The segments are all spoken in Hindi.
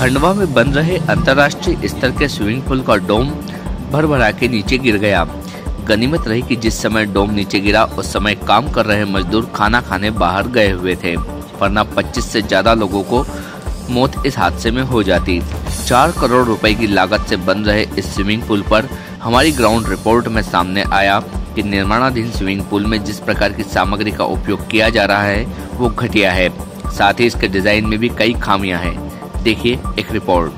खंडवा में बन रहे अंतर्राष्ट्रीय स्तर के स्विमिंग पूल का डोम भरभरा के नीचे गिर गया। गनीमत रही कि जिस समय डोम नीचे गिरा उस समय काम कर रहे मजदूर खाना खाने बाहर गए हुए थे, वरना 25 से ज्यादा लोगों को मौत इस हादसे में हो जाती। 4 करोड़ रुपए की लागत से बन रहे इस स्विमिंग पूल पर हमारी ग्राउंड रिपोर्ट में सामने आया कि निर्माणाधीन स्विमिंग पूल में जिस प्रकार की सामग्री का उपयोग किया जा रहा है वो घटिया है। साथ ही इसके डिजाइन में भी कई खामियां हैं। देखिए एक रिपोर्ट।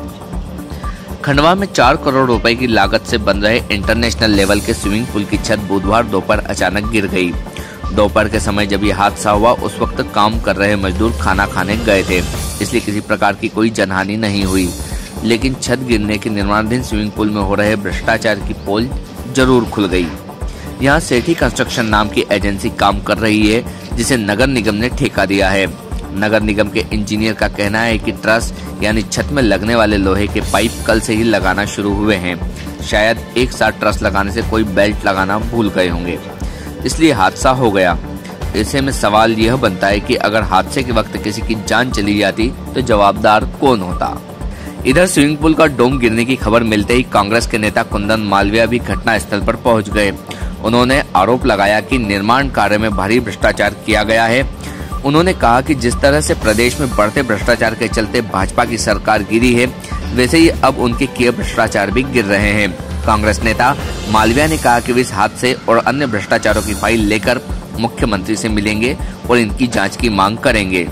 खंडवा में 4 करोड़ रुपए की लागत से बन रहे इंटरनेशनल लेवल के स्विमिंग पूल की छत बुधवार दोपहर अचानक गिर गई। दोपहर के समय जब ये हादसा हुआ उस वक्त काम कर रहे मजदूर खाना खाने गए थे, इसलिए किसी प्रकार की कोई जनहानि नहीं हुई। लेकिन छत गिरने के निर्माणाधीन स्विमिंग पूल में हो रहे भ्रष्टाचार की पोल जरूर खुल गई। यहाँ सेठी कंस्ट्रक्शन नाम की एजेंसी काम कर रही है, जिसे नगर निगम ने ठेका दिया है। नगर निगम के इंजीनियर का कहना है कि ट्रस यानी छत में लगने वाले लोहे के पाइप कल से ही लगाना शुरू हुए हैं। शायद एक साथ ट्रस लगाने से कोई बेल्ट लगाना भूल गए होंगे, इसलिए हादसा हो गया। ऐसे में सवाल यह बनता है कि अगर हादसे के वक्त किसी की जान चली जाती तो जवाबदार कौन होता। इधर स्विमिंग पूल का डोम गिरने की खबर मिलते ही कांग्रेस के नेता कुंदन मालविया भी घटना स्थल पर पहुंच गए। उन्होंने आरोप लगाया कि निर्माण कार्य में भारी भ्रष्टाचार किया गया है। उन्होंने कहा कि जिस तरह से प्रदेश में बढ़ते भ्रष्टाचार के चलते भाजपा की सरकार गिरी है, वैसे ही अब उनके किए भ्रष्टाचार भी गिर रहे हैं। कांग्रेस नेता मालविया ने कहा कि वे इस हादसे और अन्य भ्रष्टाचारों की फाइल लेकर मुख्यमंत्री से मिलेंगे और इनकी जांच की मांग करेंगे।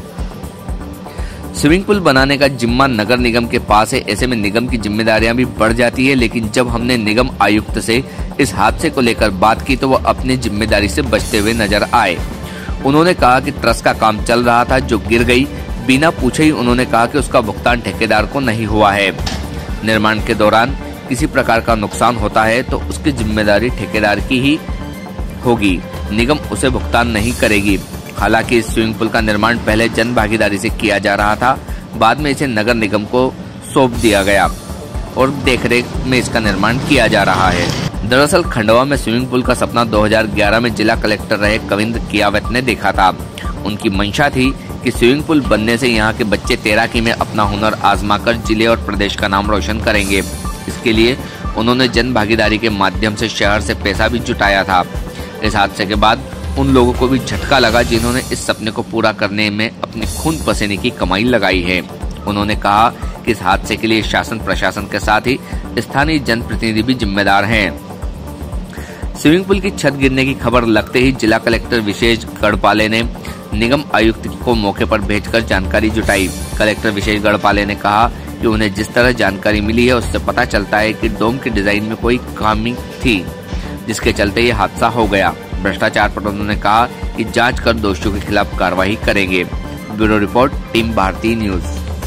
स्विमिंग पूल बनाने का जिम्मा नगर निगम के पास है, ऐसे में निगम की जिम्मेदारियां भी बढ़ जाती है। लेकिन जब हमने निगम आयुक्त से इस हादसे को लेकर बात की तो वो अपनी जिम्मेदारी से बचते हुए नजर आए। उन्होंने कहा कि ट्रस का काम चल रहा था जो गिर गई। बिना पूछे ही उन्होंने कहा कि उसका भुगतान ठेकेदार को नहीं हुआ है। निर्माण के दौरान किसी प्रकार का नुकसान होता है तो उसकी जिम्मेदारी ठेकेदार की ही होगी, निगम उसे भुगतान नहीं करेगी। हालांकि इस स्विमिंग पूल का निर्माण पहले जन भागीदारी से किया जा रहा था, बाद में इसे नगर निगम को सौंप दिया गया और देखरेख में इसका निर्माण किया जा रहा है। दरअसल खंडवा में स्विमिंग पूल का सपना 2011 में जिला कलेक्टर रहे कविंद्र कियावत ने देखा था। उनकी मंशा थी कि स्विमिंग पूल बनने से यहाँ के बच्चे तैराकी में अपना हुनर आजमाकर जिले और प्रदेश का नाम रोशन करेंगे। इसके लिए उन्होंने जन भागीदारी के माध्यम से शहर से पैसा भी जुटाया था। इस हादसे के बाद उन लोगों को भी झटका लगा जिन्होंने इस सपने को पूरा करने में अपने खून पसीने की कमाई लगाई है। उन्होंने कहा कि इस हादसे के लिए शासन प्रशासन के साथ ही स्थानीय जनप्रतिनिधि भी जिम्मेदार हैं। स्विमिंग पूल की छत गिरने की खबर लगते ही जिला कलेक्टर विशेष गढ़पाले ने निगम आयुक्त को मौके पर भेजकर जानकारी जुटाई। कलेक्टर विशेष गढ़पाले ने कहा कि उन्हें जिस तरह जानकारी मिली है उससे पता चलता है कि डोम के डिजाइन में कोई खामी थी, जिसके चलते ये हादसा हो गया। भ्रष्टाचार पर उन्होंने कहा कि जांच कर दोषियों के खिलाफ कार्रवाई करेंगे। Bureau report, team Bharatiya News.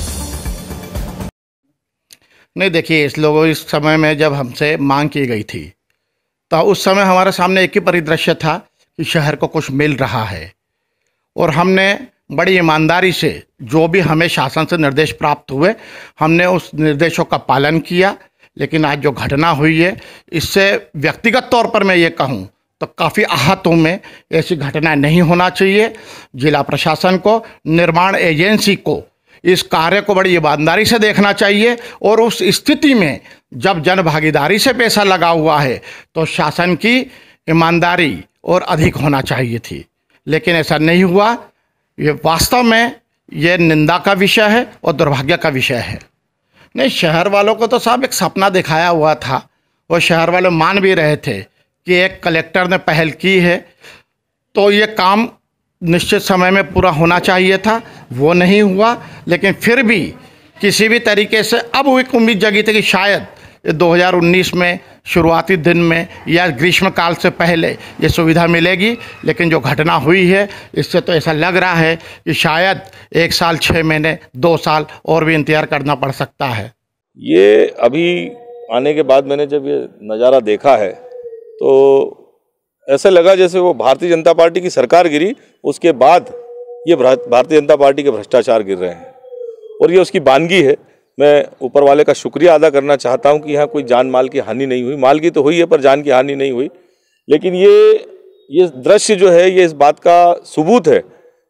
नहीं, देखिए, इस समय में जब हमसे मांग की गई थी तो उस समय हमारे सामने एक ही परिदृश्य था कि शहर को कुछ मिल रहा है और हमने बड़ी ईमानदारी से जो भी हमें शासन से निर्देश प्राप्त हुए हमने उस निर्देशों का पालन किया। लेकिन आज जो घटना हुई है इससे व्यक्तिगत तौर पर मैं ये कहूँ तो काफ़ी आहत हूँ मैं। ऐसी घटना नहीं होना चाहिए। जिला प्रशासन को, निर्माण एजेंसी को इस कार्य को बड़ी ईमानदारी से देखना चाहिए और उस स्थिति में जब जन भागीदारी से पैसा लगा हुआ है तो शासन की ईमानदारी और अधिक होना चाहिए थी, लेकिन ऐसा नहीं हुआ। ये वास्तव में ये निंदा का विषय है और दुर्भाग्य का विषय है। नहीं, शहर वालों को तो साहब एक सपना दिखाया हुआ था और शहर वाले मान भी रहे थे कि एक कलेक्टर ने पहल की है तो ये काम निश्चित समय में पूरा होना चाहिए था, वो नहीं हुआ। लेकिन फिर भी किसी भी तरीके से अब वो एक उम्मीद जगी थी कि शायद 2019 में शुरुआती दिन में या ग्रीष्मकाल से पहले ये सुविधा मिलेगी। लेकिन जो घटना हुई है इससे तो ऐसा लग रहा है कि शायद 1 साल 6 महीने 2 साल और भी इंतजार करना पड़ सकता है। ये अभी आने के बाद मैंने जब ये नज़ारा देखा है तो ऐसा लगा जैसे वो भारतीय जनता पार्टी की सरकार गिरी, उसके बाद ये भारतीय जनता पार्टी के भ्रष्टाचार गिर रहे हैं और ये उसकी बानगी है। मैं ऊपर वाले का शुक्रिया अदा करना चाहता हूं कि यहाँ कोई जान माल की हानि नहीं हुई। माल की तो हुई है पर जान की हानि नहीं हुई। लेकिन ये दृश्य जो है ये इस बात का सबूत है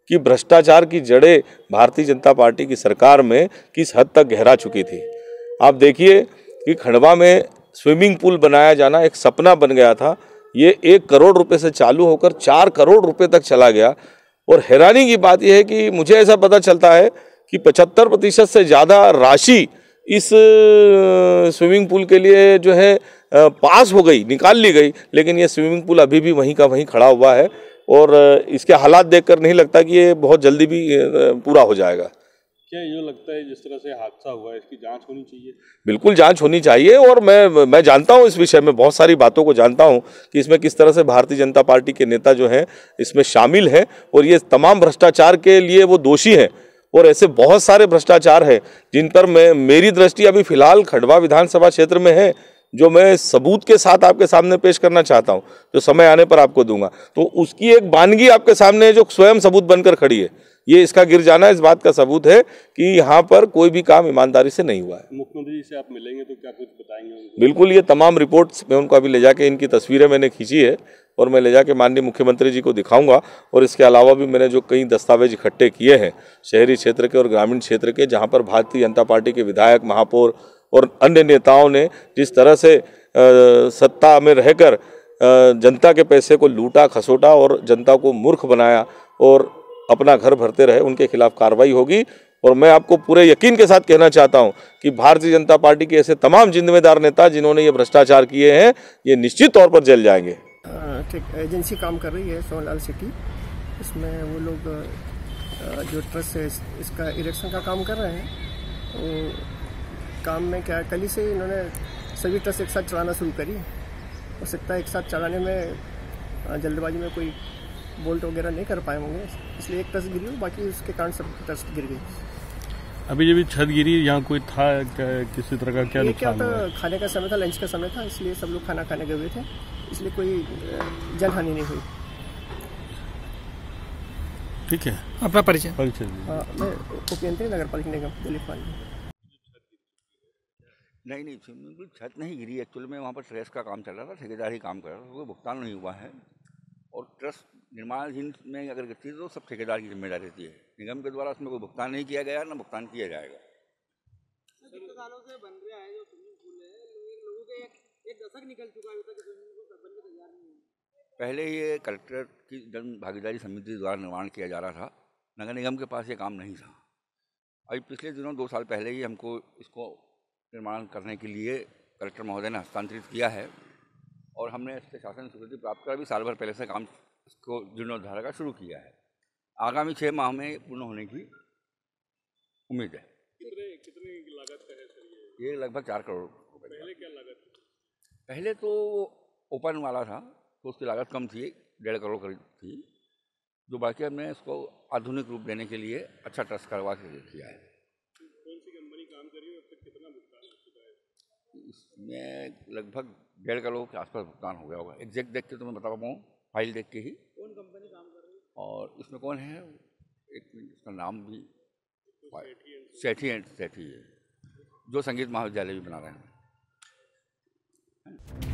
कि भ्रष्टाचार की जड़ें भारतीय जनता पार्टी की सरकार में किस हद तक गहरा चुकी थी। आप देखिए कि खंडवा में स्विमिंग पूल बनाया जाना एक सपना बन गया था, ये 1 करोड़ रुपए से चालू होकर 4 करोड़ रुपए तक चला गया। और हैरानी की बात यह है कि मुझे ऐसा पता चलता है कि 75% से ज़्यादा राशि इस स्विमिंग पूल के लिए जो है पास हो गई, निकाल ली गई, लेकिन ये स्विमिंग पूल अभी भी वहीं का वहीं खड़ा हुआ है और इसके हालात देखकर नहीं लगता कि ये बहुत जल्दी भी पूरा हो जाएगा। क्या ये लगता है जिस तरह से हादसा हुआ है इसकी जांच होनी चाहिए? बिल्कुल जांच होनी चाहिए और मैं जानता हूं इस विषय में, बहुत सारी बातों को जानता हूं कि इसमें किस तरह से भारतीय जनता पार्टी के नेता जो हैं इसमें शामिल हैं और ये तमाम भ्रष्टाचार के लिए वो दोषी हैं। और ऐसे बहुत सारे भ्रष्टाचार हैं जिन पर मेरी दृष्टि अभी फिलहाल खंडवा विधानसभा क्षेत्र में है, जो मैं सबूत के साथ आपके सामने पेश करना चाहता हूं, जो समय आने पर आपको दूंगा। तो उसकी एक वानगी आपके सामने है जो स्वयं सबूत बनकर खड़ी है। ये इसका गिर जाना इस बात का सबूत है कि यहाँ पर कोई भी काम ईमानदारी से नहीं हुआ है। मुख्यमंत्री जी से आप मिलेंगे तो क्या कुछ बताएंगे उनको? बिल्कुल, ये तमाम रिपोर्ट्स मैं उनको अभी ले जाके, इनकी तस्वीरें मैंने खींची है और मैं ले जाके माननीय मुख्यमंत्री जी को दिखाऊंगा। और इसके अलावा भी मैंने जो कई दस्तावेज इकट्ठे किए हैं शहरी क्षेत्र के और ग्रामीण क्षेत्र के, जहाँ पर भारतीय जनता पार्टी के विधायक, महापौर और अन्य नेताओं ने जिस तरह से सत्ता में रहकर जनता के पैसे को लूटा खसोटा और जनता को मूर्ख बनाया और अपना घर भरते रहे, उनके खिलाफ कार्रवाई होगी। और मैं आपको पूरे यकीन के साथ कहना चाहता हूं कि भारतीय जनता पार्टी के ऐसे तमाम जिम्मेदार नेता जिन्होंने ये भ्रष्टाचार किए हैं, ये निश्चित तौर पर जेल जाएंगे। ठीक, एजेंसी काम कर रही है सोनलाल सिटी, इसमें वो लोग जो ट्रस्ट है इसका इरेक्शन का काम कर रहे हैं। तो काम में क्या, कल ही से इन्होंने सभी ट्रस्ट एक साथ चलाना शुरू करी। हो सकता है एक साथ चलाने में जल्दबाजी में कोई बोल्ट वगैरह नहीं कर पाए होंगे, इसलिए एक ट्रस्ट गिरी, बाकी उसके कारण सब ट्रस्ट गिर गई। अभी जब छत गिरी यहाँ कोई था किसी तरह का? क्या नुकसान हुआ? खाने का समय था, लंच का समय था, इसलिए सब लोग खाना खाने गए हुए थे, इसलिए कोई जनहानि नहीं हुई। ठीक है, अपना परिचय? मैं उपयंत्री नगर पालिका निगम दिलीप पाल। नहीं, स्विमिंग पूल छत नहीं गिरी। एक्चुअली में वहाँ पर ट्रेस का काम चल रहा था, ठेकेदार ही काम कर रहा था, कोई भुगतान नहीं हुआ है। और ट्रस्ट निर्माणाधीन में अगर गिरती है तो सब ठेकेदार की जिम्मेदारी रहती है। निगम के द्वारा उसमें कोई भुगतान नहीं किया गया, ना भुगतान किया जाएगा। कितने सालों से बन रहा है जो स्विमिंग पूल है, लोगों के एक दशक निकल चुका है, अभी तक स्विमिंग पूल बनने तैयार नहीं है। पहले ये कलेक्टर की जन भागीदारी समिति द्वारा निर्माण किया जा रहा था, नगर निगम के पास ये काम नहीं था। अभी पिछले दिनों 2 साल पहले ही हमको इसको निर्माण करने के लिए कलेक्टर महोदय ने हस्तांतरित किया है और हमने इससे शासन स्वीकृति प्राप्त कर अभी साल भर पहले से काम इसको जीर्णोद्धार का शुरू किया है। आगामी 6 माह में पूर्ण होने की उम्मीद है। कितने लागत का है सर ये लगभग 4 करोड़। पहले क्या लागत? पहले तो ओपन वाला था तो उसकी लागत कम थी, 1.5 करोड़ करीब थी, जो बाकी हमने इसको आधुनिक रूप देने के लिए अच्छा ट्रस्ट करवा के किया है। कौन सी कंपनी काम कर रही है, अब तक कितना भुगतान हो चुका है? इसमें लगभग 1.5 करोड़ के आसपास भुगतान हो गया होगा। एग्जैक्ट देख के तो मैं बता पाऊँ, फाइल देख के ही। कौन कंपनी काम कर रही है और इसमें कौन है, एक मिनट, इसका नाम भी सेठी है, जो संगीत महाविद्यालय भी बना रहे हैं।